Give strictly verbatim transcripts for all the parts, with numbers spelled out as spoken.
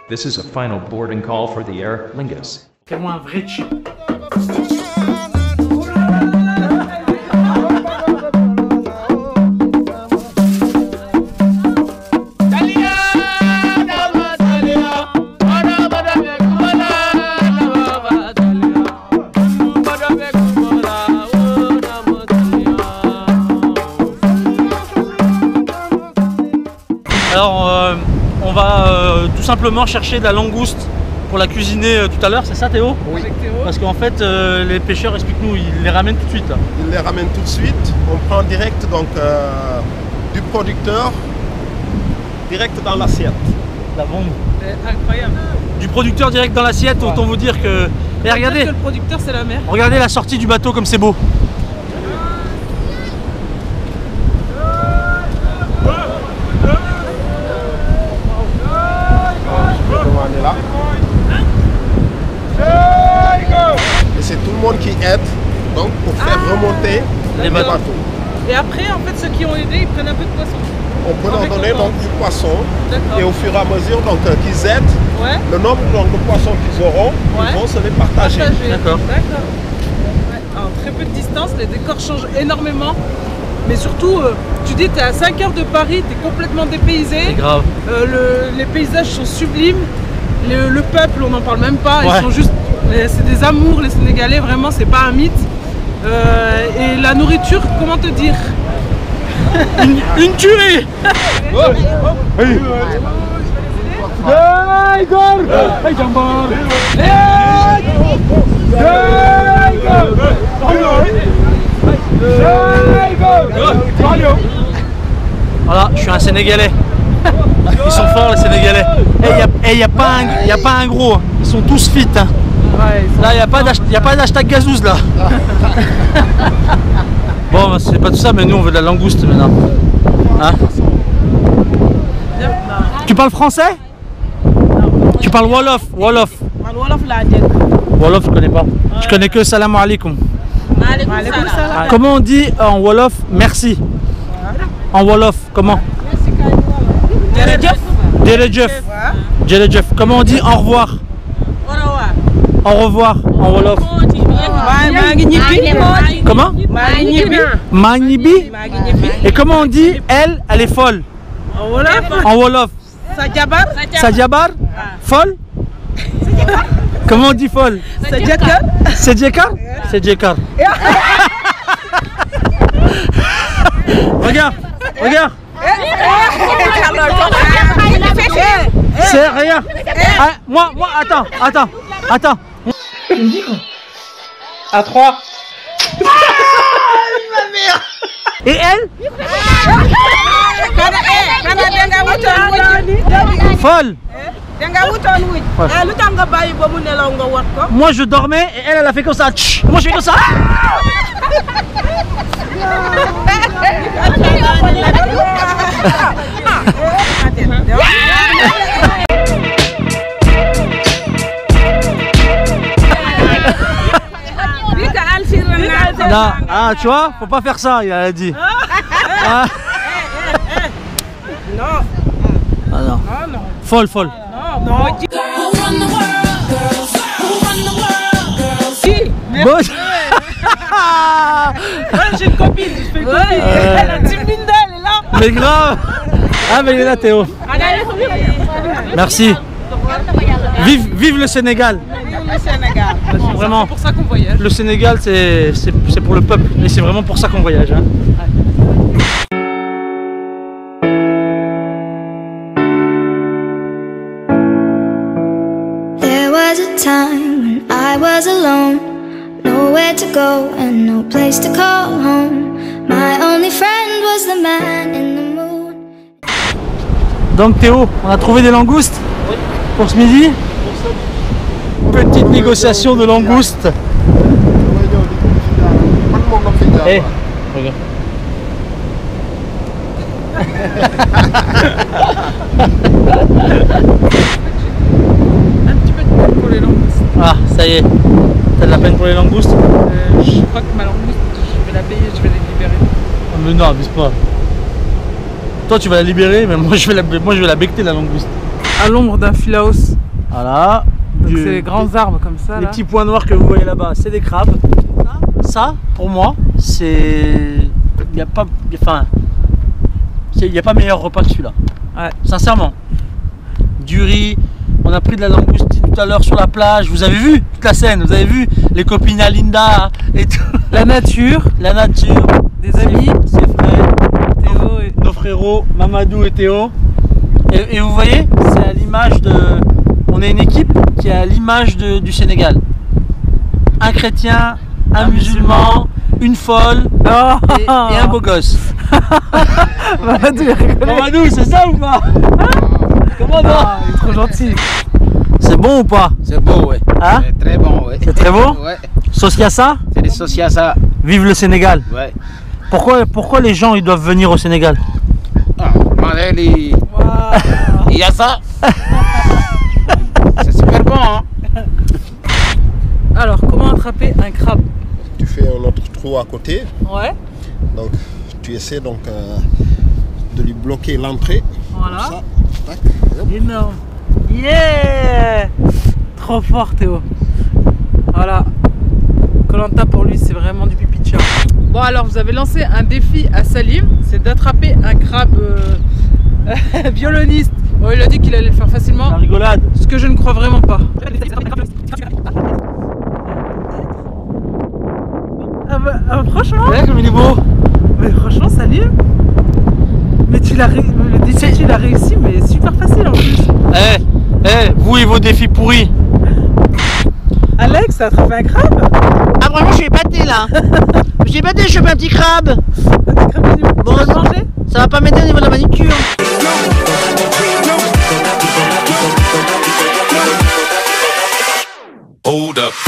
This is a final boarding call for the Air Lingus. Fais-moi un vrai chip. Alors euh, on va euh, tout simplement chercher de la langouste pour la cuisiner euh, tout à l'heure, c'est ça Théo? Oui. Parce qu'en fait euh, les pêcheurs, explique-nous, ils les ramènent tout de suite là. Ils les ramènent tout de suite, on prend direct donc euh, du producteur direct dans l'assiette. La bombe. Incroyable. Du producteur direct dans l'assiette, autant vous dire que... Et regardez, que le producteur c'est la mer. regardez la sortie du bateau comme c'est beau. Là. Et c'est tout le monde qui aide donc pour faire ah, remonter les bateaux. bateaux. Et après, en fait, ceux qui ont aidé, ils prennent un peu de poisson. On peut leur donner donc du poisson et au fur et à mesure donc euh, qu'ils aident, ouais. le nombre donc, de poissons qu'ils auront, ouais. ils vont se les partager. D'accord. Ouais. Alors, très peu de distance, les décors changent énormément. Mais surtout, euh, tu dis, tu es à cinq heures de Paris, tu es complètement dépaysé. C'est grave. Euh, le, les paysages sont sublimes. Le, le peuple, on n'en parle même pas. Ouais. Ils sont juste, c'est des amours, les Sénégalais, vraiment, c'est pas un mythe. Euh, et la nourriture, comment te dire? une, une tuerie. Voilà, je suis un Sénégalais. Ils sont forts les Sénégalais. Et il n'y a, a, pas un, y a pas un gros, ils sont tous fit. Hein. Ouais, là, il n'y a pas d'hashtag gazouz là. Bon, c'est pas tout ça, mais nous on veut de la langouste maintenant. Hein? Tu parles français? Tu parles Wolof? Wolof. Wolof, Wolof, je connais pas. Je connais que salam alaikum. salam. Comment on dit en Wolof merci? En Wolof, comment? Djerejef. Djerejef. Comment on dit au revoir? Au revoir en Wolof. Comment? Magnibi. Et comment on dit elle, elle est folle? En Wolof. Sadjabar. Folle? Comment on dit folle? C'est Djekar. C'est Djekar? C'est Djekar. Regarde, regarde. C'est rien. Ah, moi, moi, attends, attends, attends. Tu me dis quoi? À trois. Ma mère. Et elle? Folle. Moi je dormais et elle, elle a fait comme ça. Moi je fais comme ça. Non, ah, tu vois, faut pas faire ça, il a dit. Ah. Non. Ah non. Ah non. Folle, folle. Non, non. Bon. J'ai une copine, je fais quoi? Elle a dix mille d'elle, elle est là. Mais grave. Ah mais il est là Théo. Merci. Vive, vive le Sénégal. Vive le Sénégal. Vraiment. C'est pour ça qu'on voyage. Le Sénégal c'est pour le peuple. Et c'est vraiment pour ça qu'on voyage. Hein. There was a time when I was alone. Nowhere to go and no place to call home. My only friend was the man in the moon. Donc Théo, on a trouvé des langoustes oui. Pour ce midi. Petite négociation de langoustes. Eh, hey, regarde. Un petit peu de peine pour les langoustes. Ah, ça y est. T'as de la peine pour les langoustes? euh, Je crois que ma langouste, je vais la payer, je vais la libérer. Oh, mais non, abuse pas. Toi tu vas la libérer, mais moi je vais la, moi, je vais la becter la langouste. à l'ombre d'un filaos. Voilà. Donc Du- c'est les grands arbres comme ça. Les Là. petits points noirs que vous voyez là-bas, c'est des crabes. Ça, pour moi, c'est. Il n'y a pas. Enfin. Il n'y a pas meilleur repas que celui-là. Ouais. Sincèrement. Du riz. On a pris de la langoustine tout à l'heure sur la plage. Vous avez vu toute la scène. Vous avez vu les copines à Linda et tout. La nature, La nature. des amis, Ses frères. Théo et... Nos frérots Mamadou et Théo. Et, et vous voyez, c'est à l'image de. On est une équipe qui est à l'image de- du Sénégal. Un chrétien, un, Un musulman, une folle Oh et, et un beau gosse. Mamadou, il rigole. Mamadou, c'est ça ou pas? Comment non? Ah, il est trop gentil. C'est bon ou pas? C'est beau, ouais. Hein? C'est très bon, ouais. C'est très bon? Ouais. Sauce Yassa? C'est des sauces Yassa. Vive le Sénégal. Ouais. Pourquoi, pourquoi les gens ils doivent venir au Sénégal? Ah, manger les Waouh. Yassa. C'est super bon, hein. Alors, comment attraper un crabe? Tu fais un autre trou à côté. Ouais, Donc tu essaies donc euh, de lui bloquer l'entrée. voilà. Comme ça. Tac. Hop. Énorme. Yeah. Trop fort Théo. Voilà. Koh-Lanta pour lui c'est vraiment du pipi de chat. Bon alors vous avez lancé un défi à Salim, c'est d'attraper un crabe euh, violoniste. Bon il a dit qu'il allait le faire facilement, La rigolade. ce que je ne crois vraiment pas. Ah bah, ah, franchement, Ouais, comme il est beau. mais franchement Salim, mais tu l'as ré- le défi tu l'as réussi mais super facile en plus. Eh, eh, vous et vos défis pourris. Alex, t'as attrapé un crabe? Ah vraiment, je suis épaté là. Je suis épaté, je chope un petit crabe. T'as des crabes du- Bon, tu vas le manger? Ça va pas m'aider au niveau de la manicure. Hold up.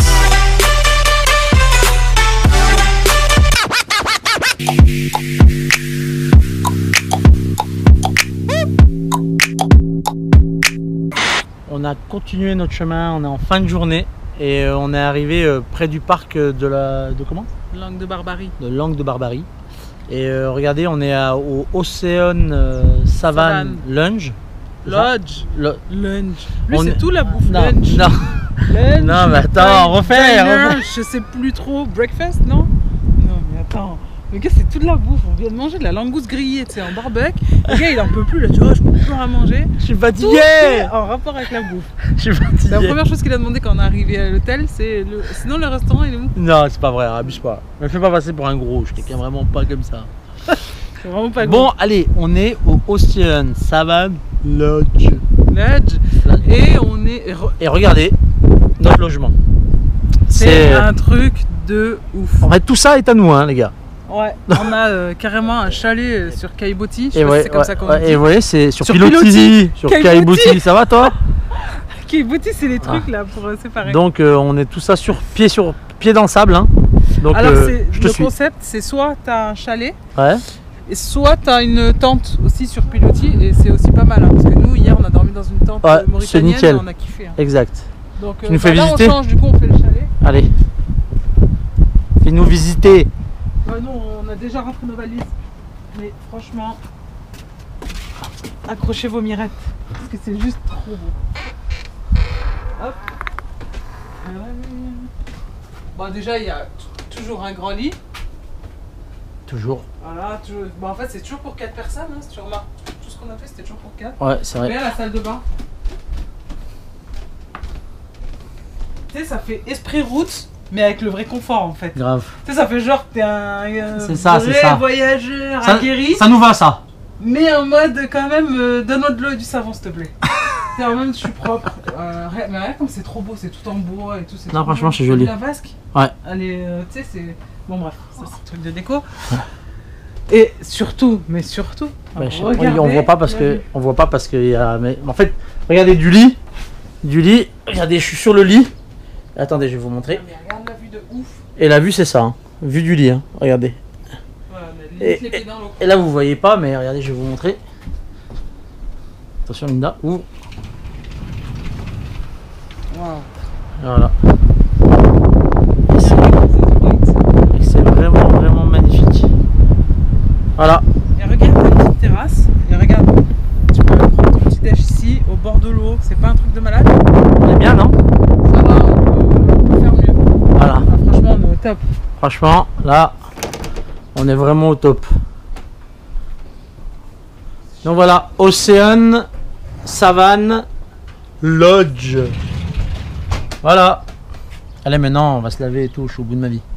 On a continué notre chemin, on est en fin de journée et euh, on est arrivé euh, près du parc euh, de la de comment Langue de barbarie. de Langue de Barbarie. Et euh, regardez, on est à- au Océan euh, Savane Lunge. Lodge. Le- Lunch. Lui, On c'est est- tout la bouffe. Non, Lunch. non, Lunch. non, mais attends, Diner, refais, refais. Je sais plus trop. Breakfast, non? Non, mais attends. Le gars, c'est toute la bouffe. On vient de manger de la langouste grillée, tu sais, en barbecue. Le gars, il en peut plus. Là, tu vois, je peux plus rien manger. Je suis Tout fatigué. est en rapport avec la bouffe. Je suis C'est la fatigué. première chose qu'il a demandé quand on est arrivé à l'hôtel. C'est le... Sinon, le restaurant, il est où? Non, c'est pas vrai, abuse pas. Me fais pas passer pour un gros, je suis quelqu'un vraiment pas comme ça. C'est vraiment pas Bon, allez, on est au Océan Savane Lodge. Lodge. Et on est. Et regardez notre logement. C'est un truc de ouf. En fait, tout ça est à nous, hein, les gars. Ouais, on a euh, carrément un chalet euh, sur Caillebotis. Je sais Et pas ouais, si c'est comme ouais, ça qu'on ouais, dit. et vous voyez, c'est sur, Sur Piloti, Piloti. sur Caillebotis. Caillebotis. Ça va, toi? Caillebotis, c'est les trucs là pour euh, séparer. Donc, euh, on est tout ça sur pied, sur pied dans le sable. Hein. Donc, Alors, euh, c'est- je te le suis. concept, c'est soit t'as un chalet, Ouais. et soit t'as une tente aussi sur Piloti, et c'est aussi pas mal. Hein, parce que nous, hier, on a dormi dans une tente Ouais, euh, c'est mauritanienne, nickel. et on a kiffé. Hein. Exact. Donc, Tu nous fais là, visiter on change, du coup, on fait le chalet. Allez. Fais-nous visiter. Bah, non, on a déjà rentré nos valises. Mais franchement, accrochez vos mirettes. Parce que c'est juste trop beau. Hop. Bon, déjà, il y a t- toujours un grand lit. Toujours. Voilà, toujours... bon, en fait, c'est toujours pour quatre personnes. Hein, si tu remarques, tout ce qu'on a fait, c'était toujours pour quatre. Ouais, c'est vrai. Regarde la salle de bain. Tu sais, ça fait esprit route, mais avec le vrai confort en fait. Grave. Tu sais, ça fait genre que t'es un euh, C'est ça, vrai c'est ça. voyageur Ça, aguerri, ça nous va, ça. mais en mode quand même, euh, donne-moi de l'eau et du savon s'il te plaît. C'est en même, je suis propre. Euh, ré- mais regarde comme c'est trop beau, c'est tout en bois et tout. c'est Non, trop franchement, beau. c'est joli. La vasque. Ouais. Elle est, euh, tu sais, c'est. Bon, bref, ça c'est un truc de déco. Et surtout, mais surtout, Bah, je sais- regardez on voit pas parce la que vue. on voit pas parce qu'il y a. Mais en fait, regardez du lit, du lit. Regardez, je suis sur le lit. Attendez, je vais vous montrer. Mais regarde la vue de ouf. Et la vue, c'est ça. Hein. Vue du lit. Hein. Regardez. Voilà, mais limite Et- les pieds dans l'eau. Et là, vous voyez pas, mais regardez, je vais vous montrer. Attention, Linda. Ouvre. Waouh. Voilà. Et c'est vraiment, vraiment magnifique. Voilà. Et regarde ta petite terrasse. Et regarde, tu peux prendre ton petit déj ici, au bord de l'eau. c'est pas un truc de malade. On est bien, non? Ça va, on peut, on peut faire mieux. Voilà. Ah, franchement, on est au top. Franchement, là, on est vraiment au top. Donc voilà, Océan Savane Lodge. Voilà. Allez, maintenant, on va se laver et tout. Je suis au bout de ma vie.